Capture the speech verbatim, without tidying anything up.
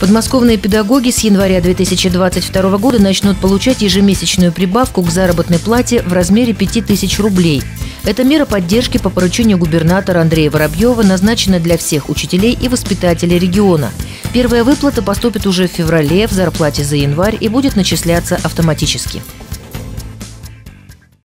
Подмосковные педагоги с января две тысячи двадцать второго года начнут получать ежемесячную прибавку к заработной плате в размере пяти тысяч рублей. Эта мера поддержки по поручению губернатора Андрея Воробьева назначена для всех учителей и воспитателей региона. Первая выплата поступит уже в феврале в зарплате за январь и будет начисляться автоматически.